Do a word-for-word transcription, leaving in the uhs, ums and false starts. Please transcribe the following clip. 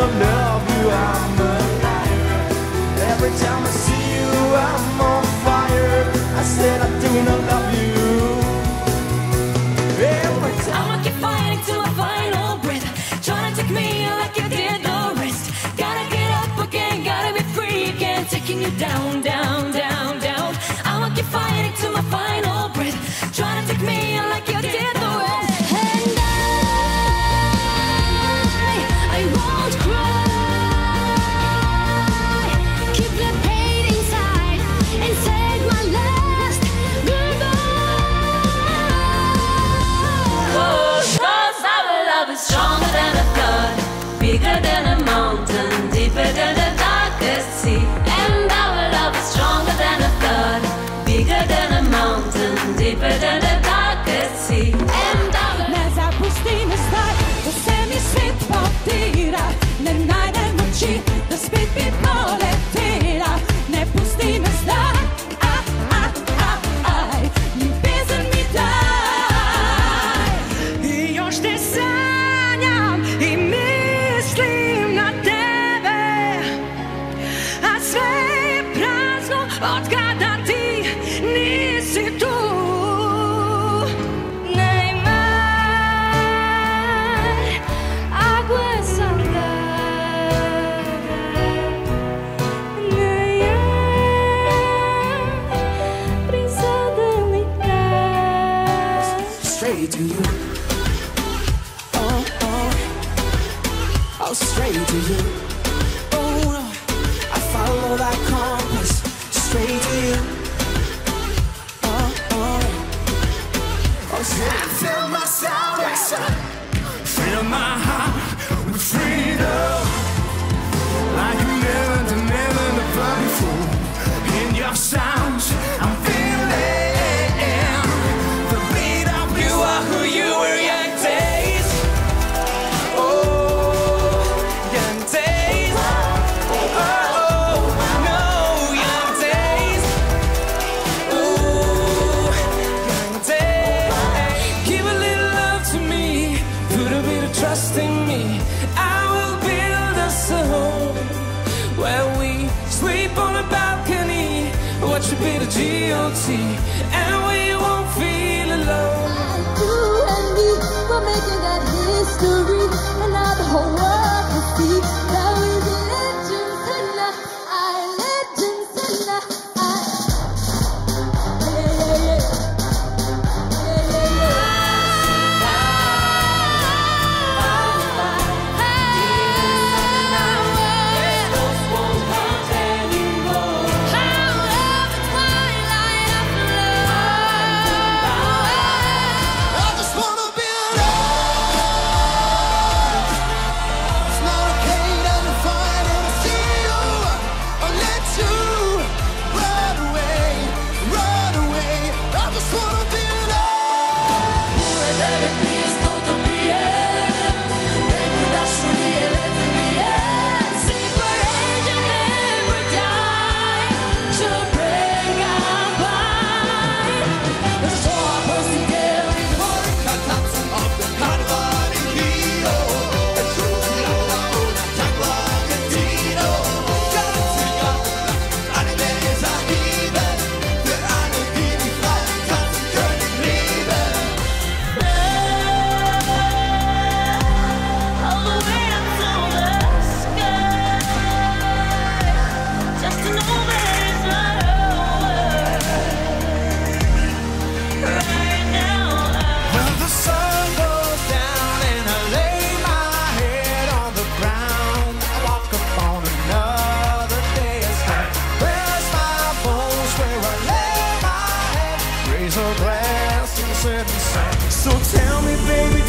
not love you, I'm a liar. Every time I see you, I'm on fire. I said I do not love you. Every time I'ma keep fighting till my final breath. Trying to take me like you did the rest. Gotta get up again, gotta be free again. Taking you down, down, down, down. I'ma keep fighting till my final breath. Trying to take me like you did the rest. And I, I won't cry. Keep the pain inside and take my last goodbye. Cause our love is stronger than a flood, bigger than a mountain, deeper than the darkest sea. And our love is stronger than a flood, bigger than a mountain, deeper than the darkest sea. And our Ne zapusti me zdaj, da se mi svet potira. Ne najdem moči, da spet bi poletela. Ne pusti me zdaj, a, a, a, aj, ljubezen mi daj. I još te sanjam i mislim na tebe, a sve je prazno od kada ti nisi tu. Neymar, agua salgada. Neymar, brisa delicada. straight to you. Oh, oh, oh, straight to you. Oh, I follow that compass straight to you. Oh, oh, oh, straight. I feel my salvation, fill my heart with freedom, like you never, never, never before. In your sounds, I'm feeling the beat of you are who you were young days. Oh, young days. Oh, no, young days. Ooh, young days. Give a little love to me, put a bit of trust in me. I will build us a home where we sleep on a balcony, watch a bit of G O T, and we won't feel alone. You and me, we're making that history, and now the whole world will see that we be legends in the eye, legends in the eye. Yeah, yeah, yeah. Yeah, yeah, yeah. I just wanna be alone. It's not okay that I'm fine and I see you. I'll let you run away, run away. I just wanna be alone. please don't be it. Baby, that's really it in the end. Separation never die to bring our bind. So I was together before. All the way up to the sky, just to know that it's not over right now. When the sun goes down and I lay my head on the ground, I walk upon another day of strength. Where's my bones where I lay my head? Raise a glass and sit and sing. So tell me, baby,